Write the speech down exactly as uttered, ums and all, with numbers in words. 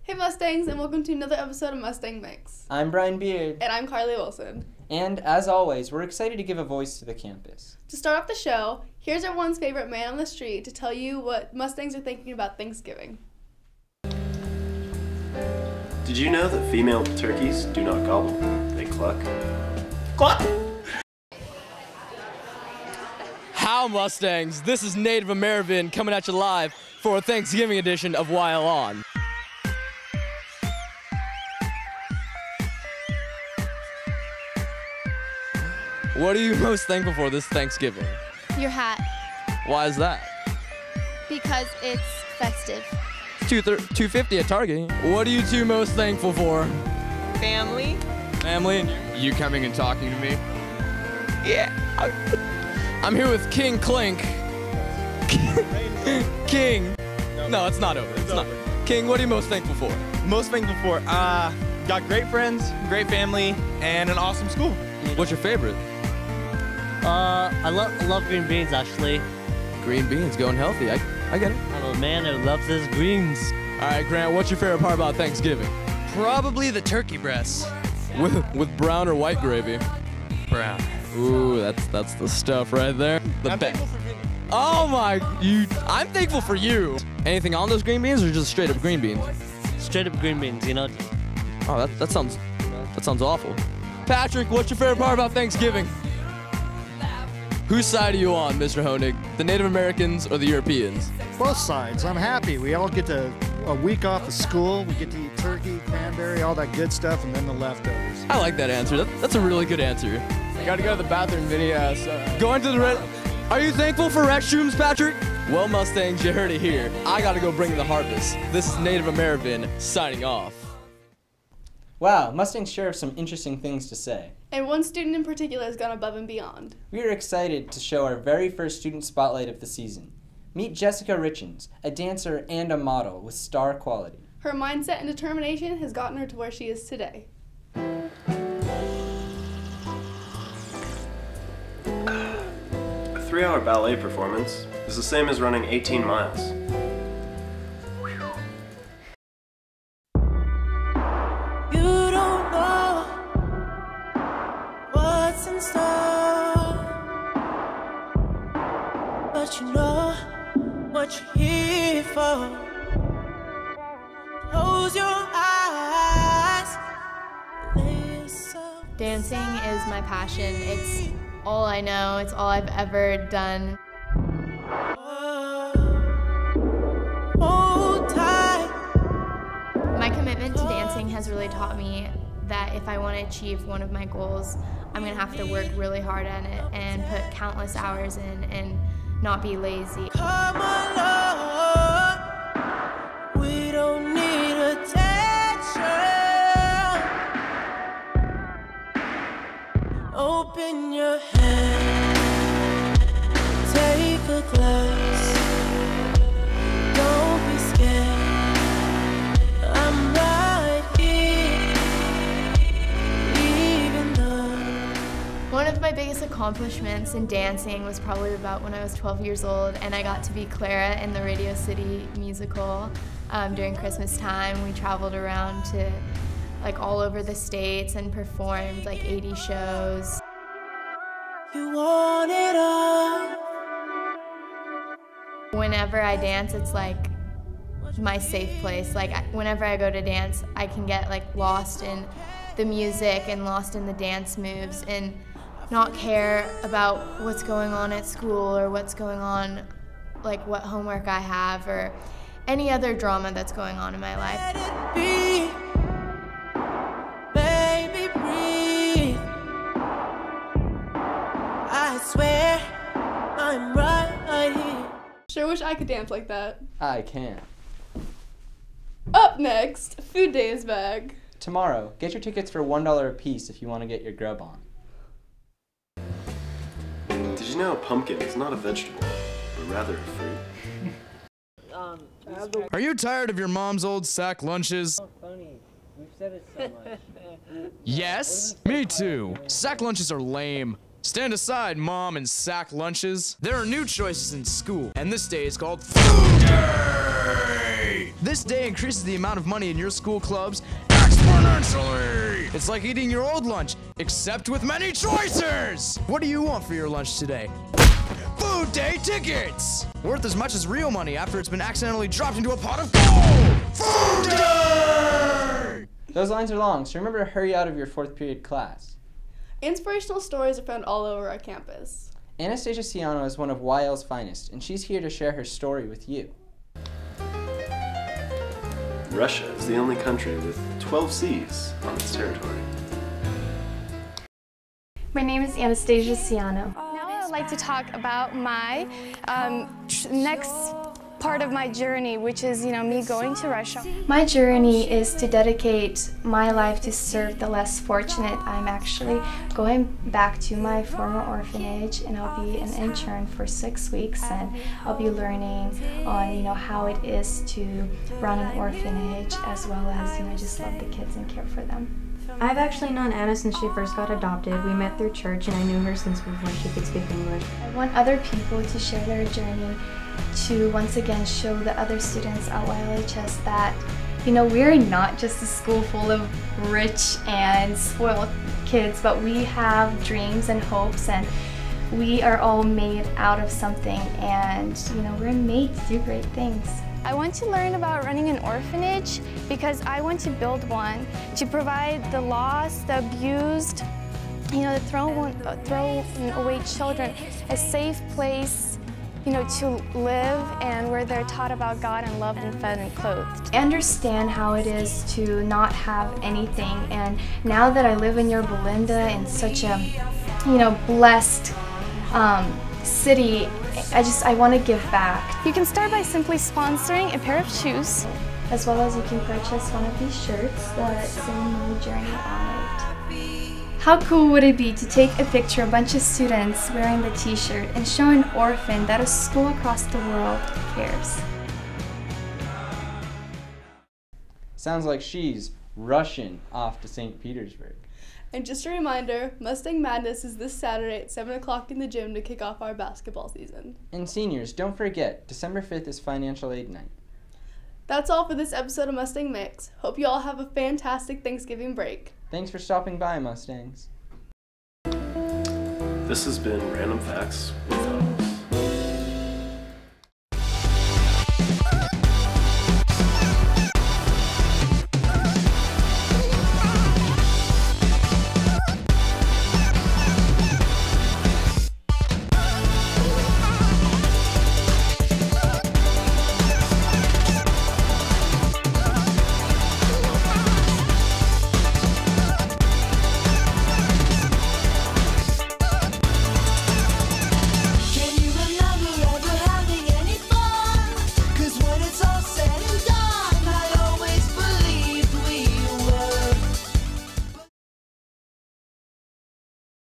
Hey Mustangs, and welcome to another episode of Mustang Mix. I'm Brian Beard. And I'm Carly Wilson. And as always, we're excited to give a voice to the campus. To start off the show, here's everyone's favorite man on the street to tell you what Mustangs are thinking about Thanksgiving. Did you know that female turkeys do not gobble? They cluck. Cluck! How Mustangs? This is Native American coming at you live for a Thanksgiving edition of While On. What are you most thankful for this Thanksgiving? Your hat. Why is that? Because it's festive. two fifty at Target. What are you two most thankful for? Family. Family and you coming and talking to me? Yeah. I'm here with King Clink. King. No, it's not over. It's not. King, what are you most thankful for? Most thankful for? Uh, got great friends, great family, and an awesome school. What's your favorite? Uh, I love I love green beans actually. Green beans, going healthy. I I get it. I'm a man that loves his greens. All right, Grant. What's your favorite part about Thanksgiving? Probably the turkey breasts. With with brown or white gravy? Brown. Ooh, that's that's the stuff right there. The I'm best. thankful for green beans. Oh my, you! I'm thankful for you. Anything on those green beans, or just straight up green beans? Straight up green beans, you know. Oh, that that sounds that sounds awful. Patrick, what's your favorite part about Thanksgiving? Whose side are you on, Mister Honig? The Native Americans or the Europeans? Both sides. I'm happy. We all get to a week off of school. We get to eat turkey, cranberry, all that good stuff, and then the leftovers. I like that answer. That, that's a really good answer. I gotta go to the bathroom, Vinny. Uh, so. Going to the red. Are you thankful for restrooms, Patrick? Well, Mustangs, you heard it here. I gotta go bring the harvest. This is Native American signing off. Wow, Mustangs sure have some interesting things to say. And one student in particular has gone above and beyond. We are excited to show our very first student spotlight of the season. Meet Jessica Richens, a dancer and a model with star quality. Her mindset and determination has gotten her to where she is today. A three-hour ballet performance is the same as running eighteen miles. But you know what you're here for. Close your eyes. Dancing is my passion. It's all I know. It's all I've ever done. Hold tight. My commitment to dancing has really taught me that if I want to achieve one of my goals, I'm going to have to work really hard at it and put countless hours in and not be lazy. Come along, we don't need attention. Open your hand, take a glass. Don't be scared, I'm right here, even though. One of my biggest accomplishments in dancing was probably about when I was twelve years old, and I got to be Clara in the Radio City musical um, during Christmas time. We traveled around to like all over the states and performed like eighty shows. You want it all. Whenever I dance, it's like my safe place. Like I, whenever I go to dance, I can get like lost in the music and lost in the dance moves and not care about what's going on at school or what's going on, like what homework I have or any other drama that's going on in my life. Let it be, baby, breathe. I swear I'm right here. Sure wish I could dance like that. I can. Up next, Food Day is back. Tomorrow, get your tickets for one dollar a piece if you want to get your grub on. Did you know a pumpkin is not a vegetable, but rather a fruit? Um, Are you tired of your mom's old sack lunches? so funny. We've said it so much. Yes, me too. Sack lunches are lame. Stand aside, Mom and Sack Lunches. There are new choices in school, and this day is called Food Day! This day increases the amount of money in your school clubs exponentially! It's like eating your old lunch, except with many choices! What do you want for your lunch today? Food Day tickets! Worth as much as real money after it's been accidentally dropped into a pot of gold! Food Day! Those lines are long, so remember to hurry out of your fourth period class. Inspirational stories are found all over our campus. Anastasia Ciano is one of Y L's finest, and she's here to share her story with you. Russia is the only country with twelve seas on its territory. My name is Anastasia Ciano. Now I would like to talk about my um, next part of my journey, which is, you know, me going to Russia. My journey is to dedicate my life to serve the less fortunate. I'm actually going back to my former orphanage, and I'll be an intern for six weeks, and I'll be learning on, you know, how it is to run an orphanage, as well as, you know, just love the kids and care for them. I've actually known Anna since she first got adopted. We met through church, and I knew her since before she could speak English. I want other people to share their journey, to once again show the other students at Y L H S that, you know, we're not just a school full of rich and spoiled kids, but we have dreams and hopes, and we are all made out of something, and, you know, we're made to do great things. I want to learn about running an orphanage because I want to build one to provide the lost, the abused, you know, the thrown, thrown away children a safe place, you know, to live, and where they're taught about God and loved and fed and clothed. I understand how it is to not have anything, and now that I live in Yorba Linda in such a, you know, blessed um, city, I just, I want to give back. You can start by simply sponsoring a pair of shoes, as well as you can purchase one of these shirts that say my journey on it. How cool would it be to take a picture of a bunch of students wearing the t-shirt and show an orphan that a school across the world cares? Sounds like she's rushing off to Saint Petersburg. And just a reminder, Mustang Madness is this Saturday at seven o'clock in the gym to kick off our basketball season. And seniors, don't forget, December fifth is Financial Aid Night. That's all for this episode of Mustang Mix. Hope you all have a fantastic Thanksgiving break. Thanks for stopping by, Mustangs. This has been Random Facts with Hope.